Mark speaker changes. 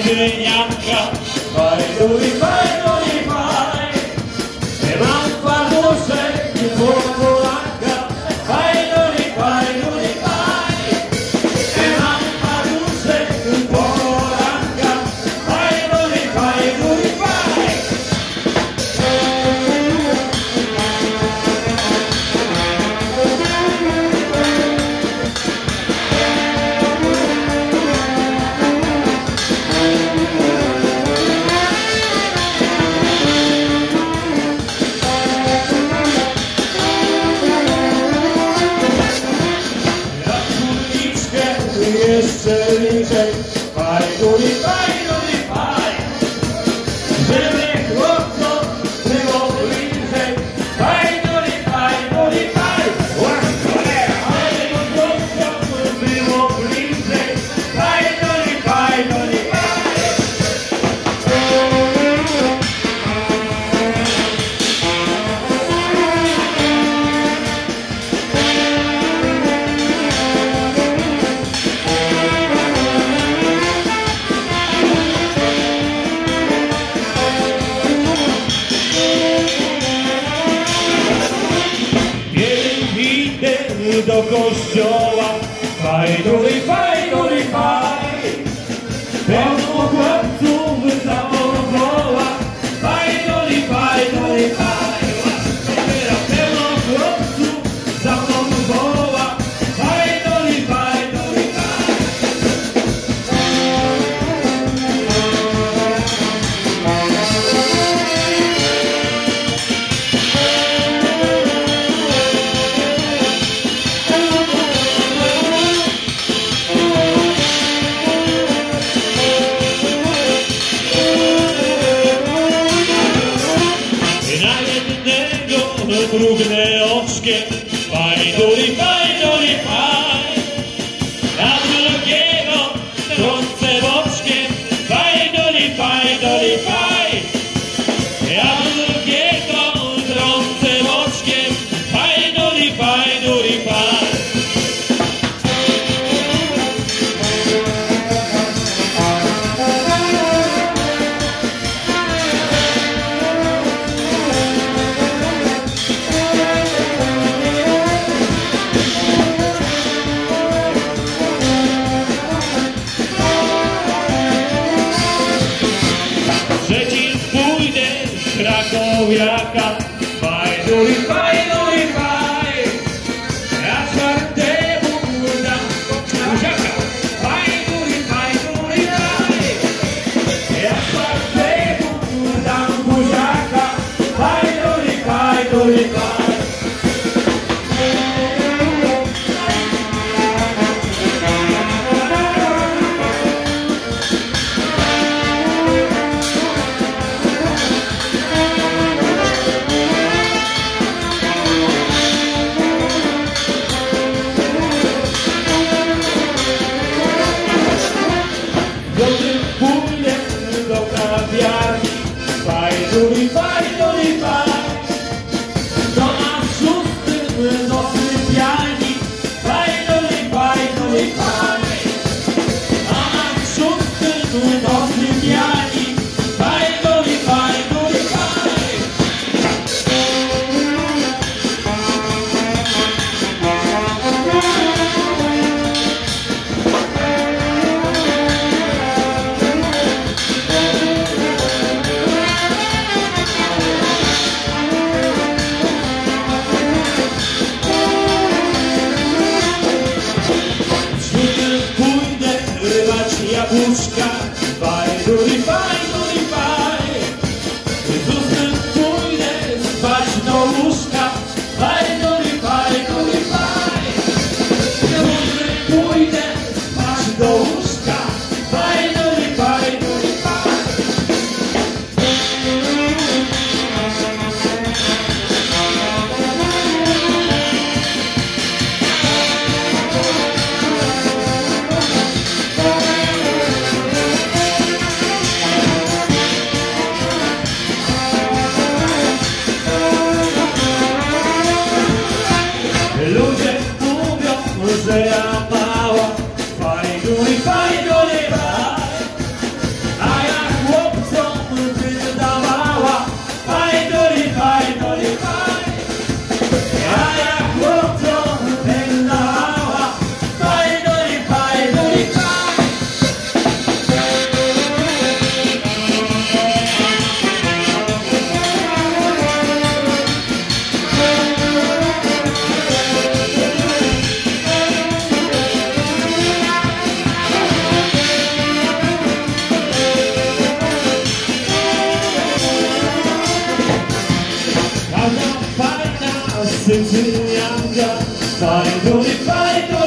Speaker 1: Martynianka, fajduli, fajduli, faj. Mam farmuszek i Polanka, fajduli, fajduli, faj. Mam farmuszek i Polanka, fajduli, fajduli, faj. Jeszcze liczej, fajduli, fajduli, faj. Żeby chłopcom było bliżej, fajduli, fajduli, faj. Żeby chłopcom było bliżej, fajduli, fajduli, faj. Do kościoła, fajduli, fajduli, faj. Pełno chłopców za woła, fajduli, fajduli, faj. Pełno chłopców za woła, fajduli, fajduli, faj. Mrugnę oczkiem, fajduli, fajduli, faj. Na drugiego trącę boczkiem, fajduli, fajduli, faj. Ja drugiego trącę boczkiem, fajduli, fajduli, faj. Krakowiaka, fajduli, fajduli, faj. Ja czwartemu dam buziaka, fajduli, fajduli, faj. Ja czwartemu dam buziaka, fajduli, fajduli, faj. Fajduli, fajduli, faj. Do nas szóstym do sypialni, fajduli, fajduli, faj. Do nas szóstym do sypialni, fajduli, fajduli, faj. Jabłuszka, fajduli, fajduli, faj. Z ustym pójdę spać do łóżka, fajduli, fajduli, faj. Z ustym pójdę spać do łóżka, fajduli, fajduli, faj. cyjanka. Faj, duri,